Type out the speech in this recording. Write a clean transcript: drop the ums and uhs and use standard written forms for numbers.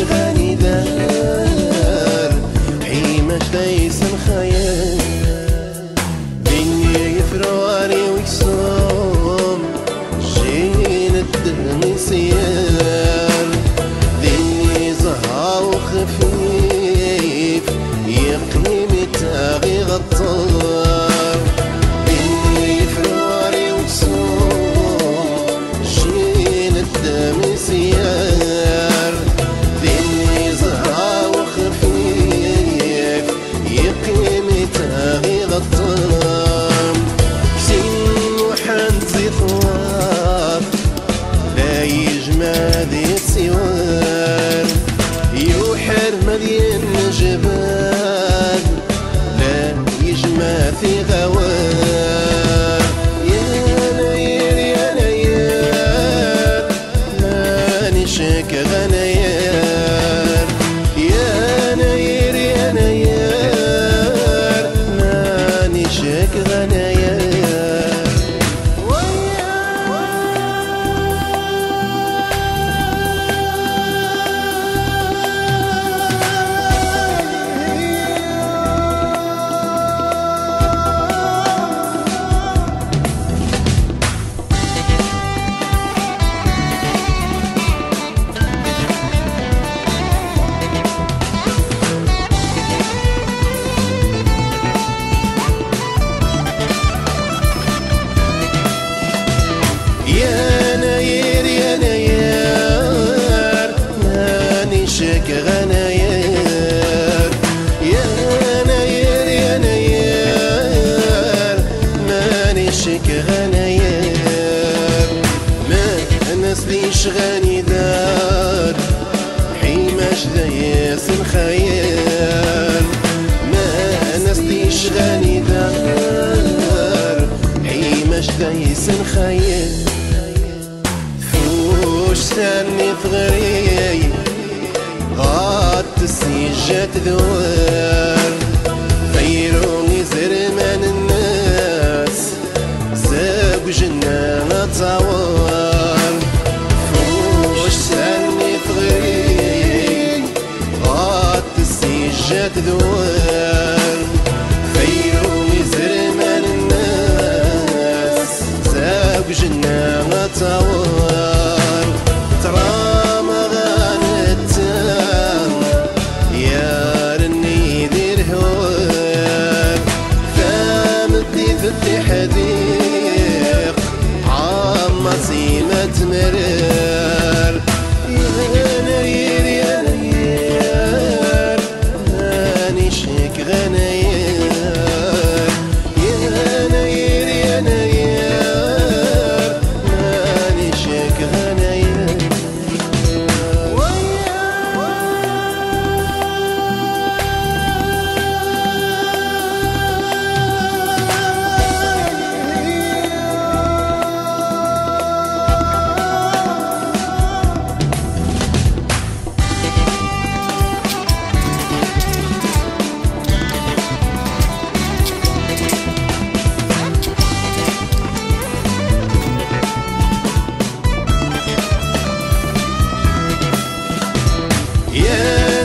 غني دار عيماش دايسن خيال دنيا يفراري ويكسوم جين الدم سيار دنيا زهر وخفيف يقلي متاغي غطار دنيا يفراري ويكسوم جين الدم سيار دنيا زهر وخفيف يقلي متاغي غطار سين وحنزي طواف لا يجمع ذي السوار يوحر مليان جبال لا يجمع في غوار يا ليل يا ليل ماني شاك غنيار يا ليل يا ليل ماني شاك غنيار يا ناير يا ناير ماني شاك غناير يا ناير يا ناير ماني شاك غناير ما نسليش غني دار حيماش دايس الخيال ما نسليش غني دار حيماش دايس الخيال وش ثاني ثغري غاد السجات ذوار خيروني زرمان الناس زاب جنة تصور وش ثاني ثغري غاد السجات ذوار خيروني زرمان الناس زاب جنة تصور حديق عمصيمة مرار يا ناير يا ناير ماني شاك غناير يا ناير يا ناير ماني شاك غناير يا